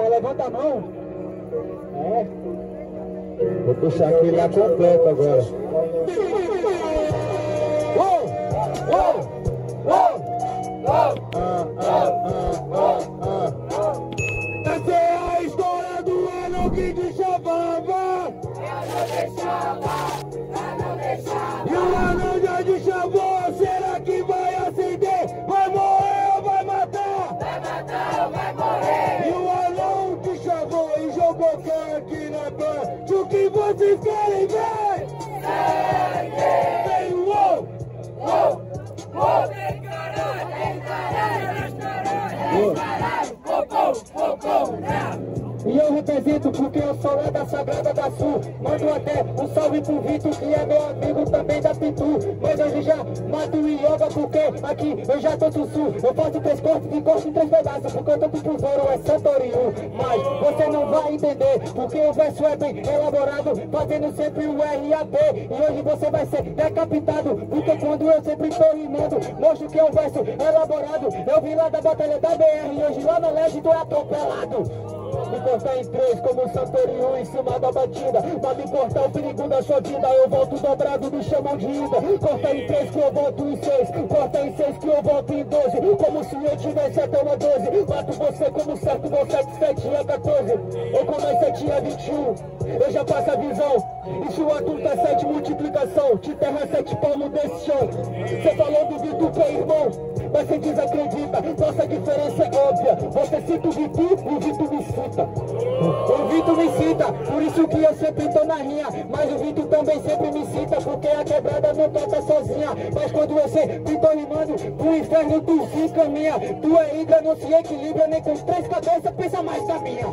porra, levanta a mão. É. Vou puxar aqui lá completo agora. Uou! Uou! Uou! Essa é a história do ano que te chamava. E o anão já te chamou. Será que vai acender? Vai morrer ou vai matar? Vai matar ou vai morrer? E o anão te chamou e jogou quem aqui na banca? O que vocês querem ver? Sangue! Vem, uou! Uou! Uou! Tem caralho! Tem caralho! Tem caralho! E eu represento porque eu sou lá da Sagrada da Sul. Mando até um salve pro Vitor, que é meu amigo também da Pitu. Mas hoje já mato o Yoga porque aqui eu já tô do sul. Eu faço 3 cortes e corto em 3 pedaços, porque eu tô pro Zoro, é Santoriu. Mas você não vai entender, porque o verso é bem elaborado, fazendo sempre o RAP. E hoje você vai ser decapitado, porque quando eu sempre tô rimando, mostro que é um verso elaborado. Eu vim lá da batalha da BR e hoje lá na Leste tô atropelado. Me cortar em 3 como o Santoriu em cima da batida. Pra me cortar o perigo da sua vida, eu volto dobrado, me chamam de ida. Corta em 3 que eu volto em 6. Corta em 6 que eu volto em 12. Como se eu tivesse até uma 12. Mato você como certo, vou 7, 7 a 14. Ou como é 7 a 21. Eu já passo a visão. E se o assunto é 7 multiplicação, te terra 7 palmos desse chão. Cê falou do Vitor que é irmão, mas cê desacredita. Nossa diferença é óbvia. Você cita o Vitor e o Vitor me cita. O Vitor me cita, por isso que eu sempre tô na rinha. Mas o Vitor também sempre me cita, porque a quebrada não toca sozinha. Mas quando eu sempre tô rimando, pro inferno tu se encaminha. Tu é hidra, não se equilibra, nem com 3 cabeças, pensa mais na minha.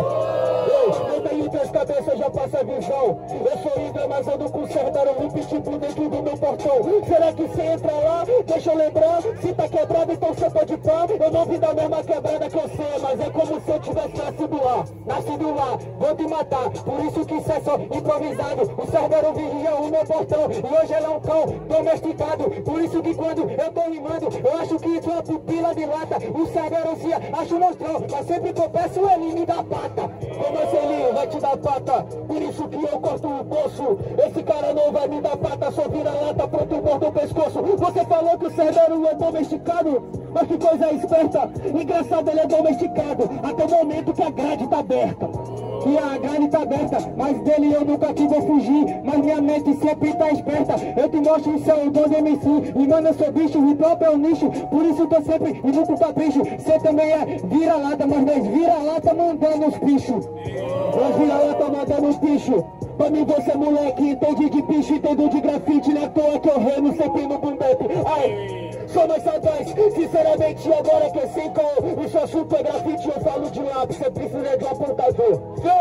Eu tenho 3 cabeças, já passa a visão. Eu sou hidra, mas ando com Serdaro, um pitbull dentro do meu portão. Será que cê entra lá? Deixa eu lembrar, se tá quebrado, então cê pode pá. Eu não vim da mesma quebrada que você, mas é como se eu tivesse nascido lá, vou te matar. Por isso que cê é só improvisado. O Cerbero vigia o meu portão e hoje ele é um cão domesticado. Por isso que quando eu tô rimando, eu acho que tua pupila dilata. O Cerbero se acha um monstrão, mas sempre que eu peço ele me dá pata. Como esse Elinho vai te dar pata? Por isso que eu corto o bolso. Esse cara não vai me dar pata, só vira lata, pronto, mordo o pescoço. Você falou que o Cerbero é domesticado, mas que coisa esperta. Engraçado, ele é domesticado até o momento que a grade tá aberta. E a grade tá aberta, mas dele eu nunca quis fugir. Mas minha mente sempre tá esperta. Eu te mostro o céu, 12 MC. E mano, eu sou bicho, o próprio é o nicho. Por isso tô sempre indo com capricho. Cê também é vira-lata, mas nós vira-lata mandando os bichos. Nós vira-lata mandando os bichos. Pra mim você moleque, entende de bicho, entendo de grafite. Não é à toa que eu remo sempre no boom bap. Ai, sou mais sagaz, sinceramente, agora que eu sei qual o seu assunto é grafite, eu falo de lápis, você precisa de um apontador.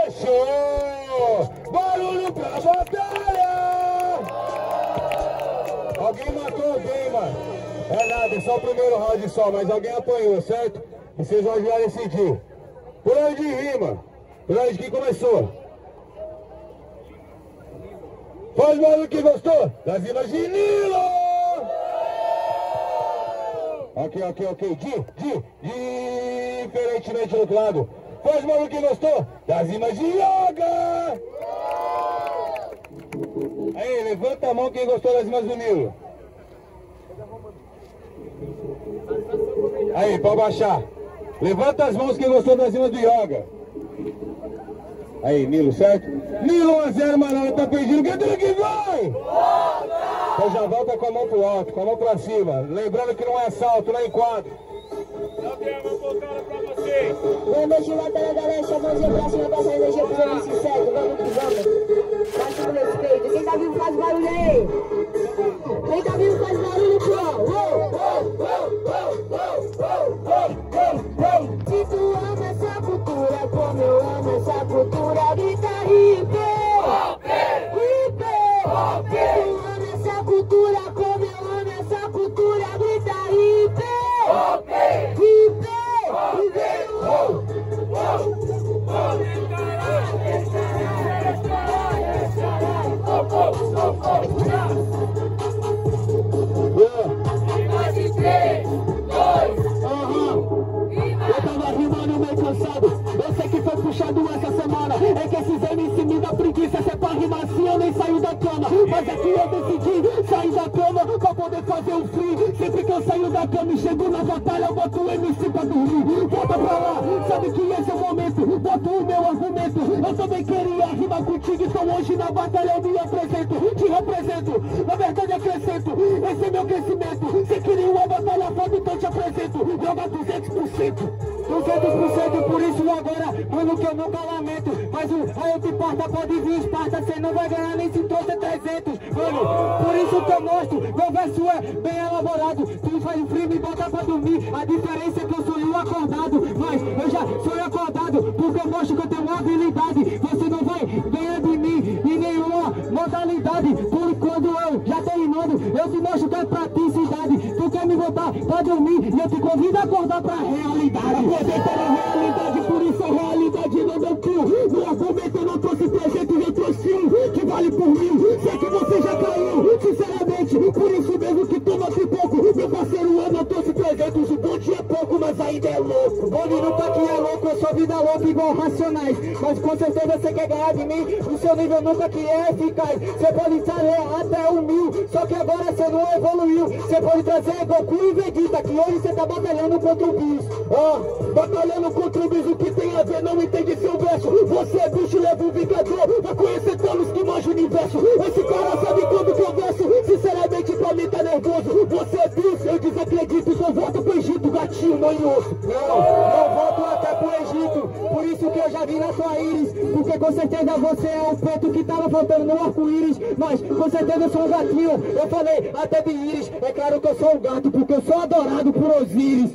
Fechou! Barulho pra batalha! Alguém matou alguém, mano. É nada, é só o primeiro round só, mas alguém apanhou, certo? E vocês vão já decidir. Por onde rima? Por onde que começou? Faz barulho que gostou? Das rimas de Nilo! Ok. Diferentemente do outro lado. Faz barulho que gostou? Das rimas de Yoga! Aí, levanta a mão quem gostou das rimas do Nilo. Aí, pode baixar. Levanta as mãos quem gostou das rimas do Yoga. Aí, Nilo, certo? Nilo 1 a 0, mano, tá pedindo que tudo que vai! Então já volta com a mão pro alto, com a mão pra cima. Lembrando que não é assalto, não é enquadro. Gabriel, vou colocar ela pra vocês. Boa noite, batalha da Leste, a mãozinha pra cima, passa a energia pros MC certo, vamos que vamos. Máximo respeito, quem tá vivo faz barulho aí. Quem tá vivo faz barulho, se tu ama essa cultura, como eu amo essa cultura, grita hip, hip. Se tu ama essa cultura, como eu amo essa cultura, grita hip, hip, Eu tava rimando meio cansado. Eu sei que puxado essa semana. É que esses MC me dá preguiça, cê pra rimar assim eu nem saio da cama. Mas aqui eu decidi sair da cama pra poder fazer um free. Sempre que eu saio da cama e chego na batalha, eu boto o MC pra dormir. Volta pra lá, sabe que esse é o momento, boto o meu argumento. Eu também queria rimar contigo, então hoje na batalha eu me apresento. Te represento, na verdade acrescento, esse é meu crescimento. Cê queria uma batalha foda, então te apresento. Joga 200%. 200%, por isso agora, mano, que eu nunca lamento. Mas a Euparta pode vir Esparta, cê não vai ganhar nem se trouxe 300. Mano, por isso que eu mostro, meu verso é bem elaborado. Tu faz free, me bota pra dormir. A diferença é que eu sonho acordado, mas eu já sonho acordado, porque eu mostro que eu tenho uma habilidade. Você não vai ganhar de mim em nenhuma modalidade. Por quando eu já tô rimando, eu te mostro que é praticidade. Tu quer me botar pra dormir e eu te convido a acordar pra realidade. Apresenta a realidade, por isso a realidade não deu cu. No argumento eu não trouxe 300, eu trouxe um que vale por 1000. Sei que você já caiu, sinceramente, por isso mesmo que toma pipoco. Meu parceiro, eu não trouxe 300, o bonde é pouco, mas ainda é louco. Bonde nunca que é louco, eu sou vida louca igual Racionais. Mas com certeza você quer ganhar de mim, o seu nível nunca que é eficaz. Você pode saber até 1000, só que agora você não evoluiu. Você pode trazer Goku e Vegeta, que hoje você tá batalhando contra o Bis. Batalhando contra o Bis, o que tem a ver, não entende seu verso. Você é bicho, leva um vingador, vai conhecer Thanos que manja o universo. Esse cara sabe quando que eu verso, sinceramente pra mim tá nervoso. Você é bicho, eu desacredito, então volta pro Egito, gatinho, manhoso. Não volto até pro Egito, por isso que eu já vi na sua íris. Porque com certeza você é o preto que tava faltando no arco-íris. Mas com certeza eu sou um gatinho, eu falei até de íris. É claro que eu sou um gato, porque eu sou adorado por Osíris.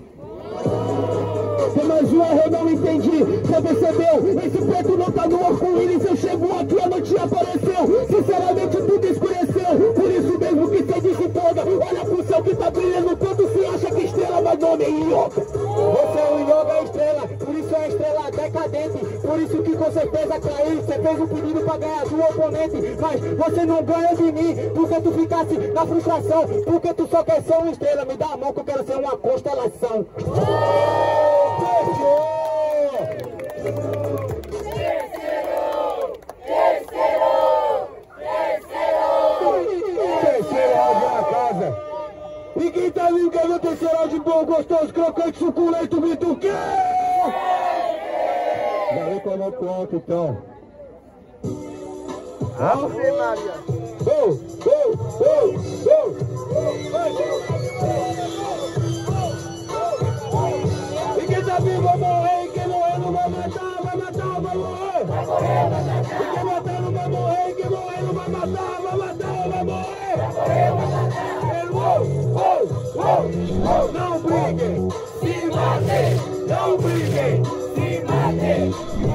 Mas o erro eu não entendi, você percebeu? Esse preto não tá no arco-íris, eu chego aqui, a noite apareceu. Sinceramente tudo escureceu, por isso mesmo que você desempolga. Olha pro céu que tá brilhando, quanto se acha que estrela, mas nome é Yoga. Você é o Yoga estrela, por isso é a estrela decadente. Por isso que com certeza caiu, você fez um pedido pra ganhar do oponente. Mas você não ganha de mim, porque tu ficasse na frustração. Porque tu só quer ser uma estrela, me dá a mão que eu quero ser uma constelação. Terceiro áudio na casa. E quem tá ligando o terceiro áudio bom, gostoso, crocante, suculento, grita o quê? Valeu com a mão pro alto, então. Ave Maria. Go, go, go, go. E quem tá vivo vai morrer, e quem morrer não vai matar, vai matar, vai morrer. Vai morrer, vai matar. E quem matar não vai morrer, e quem morrer não vai matar, vai matar, vai morrer. Vai morrer, vai matar. Não briguem, se matem, não briguem, se matem.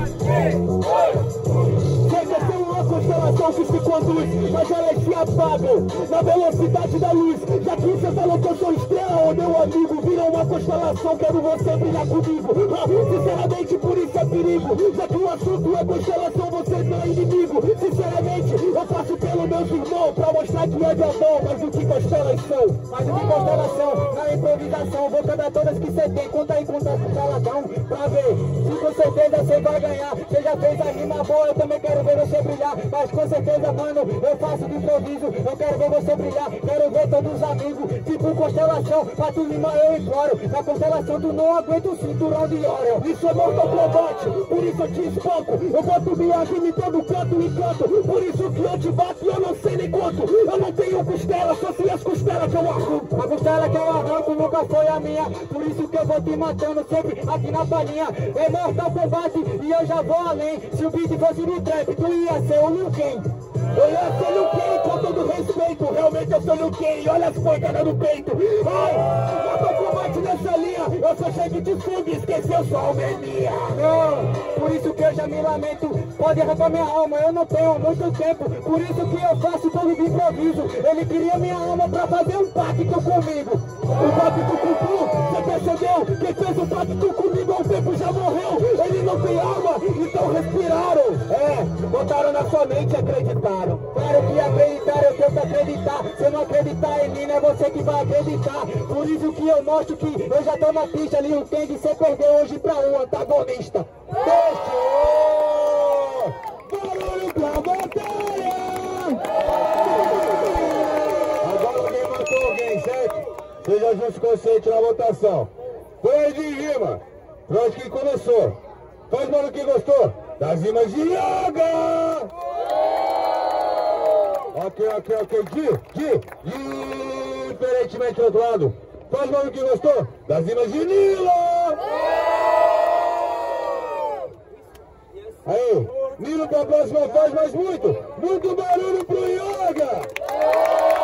Chega tem uma constelação que se conduz, mas elas se apagam na velocidade da luz. Já que você falou que eu sou estrela, ô meu amigo, vira uma constelação, quero você brilhar comigo. Sinceramente, por isso é perigo, já que o assunto é constelação, você não é inimigo. Sinceramente, eu faço pelo meus irmãos, pra mostrar que é de amor, mas o que constelação? Mas o que constelação? Na improvisação, vou cantar todas que você tem, conta aí, conta caladão, pra ver se com certeza você vai ganhar. Você já fez a rima boa, eu também quero ver você brilhar. Mas com certeza, mano, eu faço de improviso. Eu quero ver você brilhar, quero ver todos os amigos. Tipo constelação, pra tu rimar eu imploro. Na constelação tu não aguenta o cinturão de ouro. Isso é Mortal Kombat, por isso eu te espanco. Eu boto minha rima em todo canto e canto. Por isso que eu te bato e eu não sei nem quanto. Eu não tenho costela, só se as costelas que eu arranco. A costela que eu arranco nunca foi a minha. Por isso que eu vou te matando sempre aqui na palhinha. É Mortal Kombat e eu já vou além. Se o beat fosse no trap, tu ia ser o Liu Kang. Eu ia ser Liu Kang, com todo respeito. Realmente eu sou Liu Kang, olha as pancadas no peito. Ai, Mortal Kombat nessa linha. Eu sou cheio de sangue, esqueceu sua alma é minha. Não, por isso que eu já me lamento. Pode arrancar minha alma, eu não tenho muito tempo. Por isso que eu faço todo de improviso. Ele queria minha alma pra fazer um pacto comigo. O pacto cumpriu, você percebeu? Quem fez o pacto comigo há um tempo já morreu. Ele não tem alma, então respiraram. Botaram na sua mente e acreditaram. Claro que acreditaram, eu tento acreditar. Se eu não acreditar em mim, não é você que vai acreditar. Por isso que eu mostro que eu já tô na pista. Liu Kang, você perdeu hoje pra um antagonista. Deixou! Depois ajuste o consciente na votação. Foi de rima. Pra onde que começou? Faz mano que gostou das rimas de yoga. Ok. Diferentemente do outro lado. Faz mano que gostou das rimas de Nilo. Aí, Nilo pra próxima faz mais muito barulho pro yoga.